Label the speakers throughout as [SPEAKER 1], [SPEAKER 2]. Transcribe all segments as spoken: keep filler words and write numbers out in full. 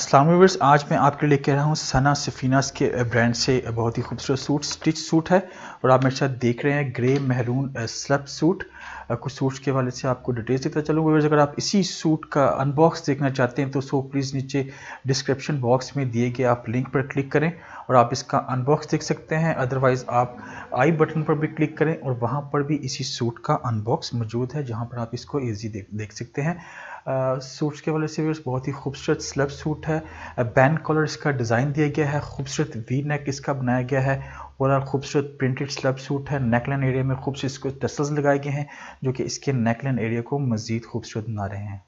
[SPEAKER 1] अस्सलाम वालेकुम। आज मैं आपके लिए कह रहा हूँ सना सफीनाज के ब्रांड से बहुत ही खूबसूरत सूट स्टिच सूट है और आप मेरे साथ देख रहे हैं ग्रे महरून स्लब सूट। कुछ सूट्स के वाले से आपको डिटेल्स देता चलूँगा। अगर आप इसी सूट का अनबॉक्स देखना चाहते हैं तो सो प्लीज़ नीचे डिस्क्रिप्शन बॉक्स में दिए गए आप लिंक पर क्लिक करें और आप इसका अनबॉक्स देख सकते हैं। अदरवाइज़ आप आई बटन पर भी क्लिक करें और वहाँ पर भी इसी सूट का अनबॉक्स मौजूद है जहाँ पर आप इसको ईजी देख देख सकते हैं। सूट्स के वाले से बहुत ही खूबसूरत स्लब सूट है। बैंड कॉलर इसका डिज़ाइन दिया गया है, खूबसूरत वी नेक इसका बनाया गया है और खूबसूरत प्रिंटेड स्लब सूट है। नेकलाइन एरिया में खूबसूरत इसको टसल्स लगाए गए हैं जो कि इसके नेकलाइन एरिया को मज़ीद खूबसूरत बना रहे हैं।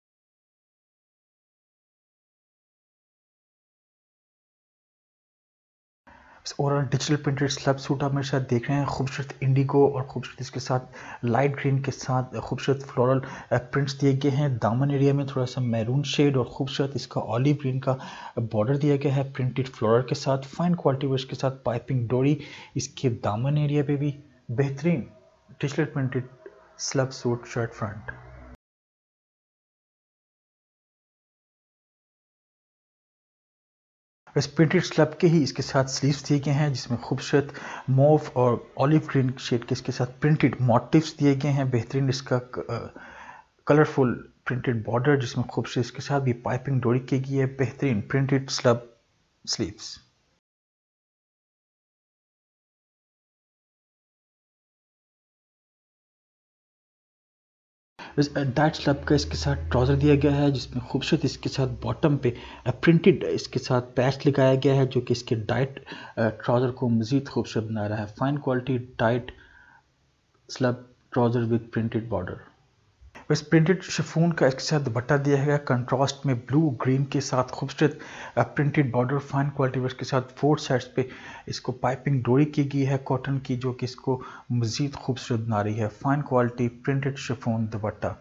[SPEAKER 1] Overall digital printed slub suit आप मेरे साथ देख रहे हैं। खूबसूरत इंडिगो और खूबसूरत इसके साथ लाइट ग्रीन के साथ खूबसूरत फ्लोरल प्रिंट्स दिए गए हैं। दामन एरिया में थोड़ा सा मैरून शेड और खूबसूरत इसका ऑलिव ग्रीन का बॉर्डर दिया गया है प्रिंटेड फ्लोरल के साथ। फाइन क्वालिटी वर्क के साथ पाइपिंग डोरी इसके दामन एरिया पे भी बेहतरीन digital printed slub suit shirt front. इस प्रिंटेड स्लब के ही इसके साथ स्लीव्स दिए गए हैं जिसमें खूबसूरत मोव और ऑलिव ग्रीन शेड के इसके साथ प्रिंटेड मोटिव्स दिए गए हैं। बेहतरीन इसका कलरफुल प्रिंटेड बॉर्डर जिसमें खूबसूरत इसके साथ भी पाइपिंग डोरी की गई है। बेहतरीन printed slub sleeves. Dyed slub का इसके साथ ट्राउज़र दिया गया है जिसमें खूबसूरत इसके साथ बॉटम पे प्रिंटेड इसके साथ पैच लगाया गया है जो कि इसके डाइट ट्राउज़र को मज़ीद खूबसूरत बना रहा है। Fine quality dyed slub trouser with printed border. इस प्रिंटेड शिफॉन का इसके साथ दुपट्टा दिया है कंट्रास्ट में ब्लू ग्रीन के साथ खूबसूरत printed border. Fine quality work के साथ फोर साइड्स पे इसको पाइपिंग डोरी की गई है कॉटन की जो कि इसको मज़ीद खूबसूरत बना रही है। Fine quality printed chiffon dupatta.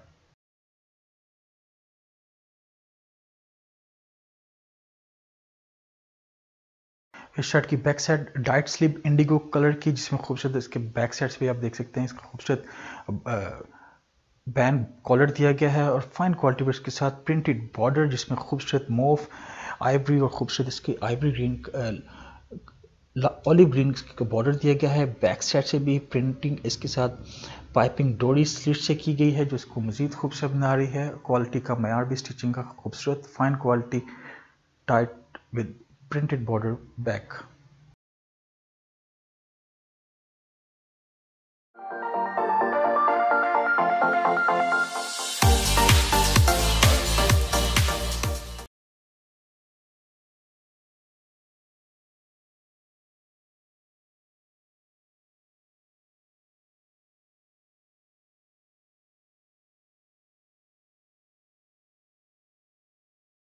[SPEAKER 1] इस शर्ट की back side dyed sleeve indigo colour की जिसमें खूबसूरत इसके बैक साइड्स पे आप देख सकते हैं इसका खूबसूरत बैंड कॉलर दिया गया है और फाइन क्वालिटी वर्क के साथ प्रिंटेड बॉर्डर जिसमें खूबसूरत मोव आइवरी और खूबसूरत इसके आइवरी ग्रीन ऑलिव ग्रीन का बॉर्डर दिया गया है। बैक साइड से भी प्रिंटिंग इसके साथ पाइपिंग डोरी स्लिट से की गई है जो इसको मज़ीद खूबसूरत बना रही है। क्वालिटी का मयार भी स्टिचिंग का खूबसूरत fine quality tight with printed border back.